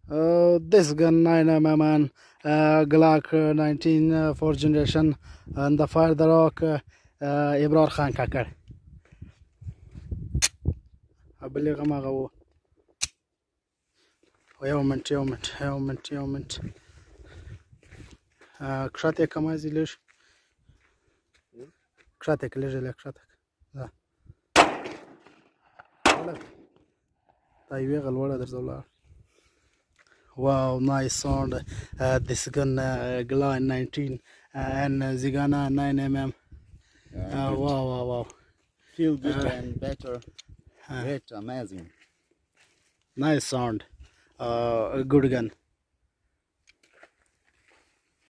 This gun 9mm and Glock 19 4th generation and the fire the rock Ibrar Khan Kakar. أبلغ ما غو يومنت كشاتك كما زيلش كشاتك لجلك كشاتك لا طيب غلوله درزولا. Wow, nice sound. This gun Glock 19 and Zigana 9mm. Wow. Feel good and better. Great, amazing. Nice sound. Good gun.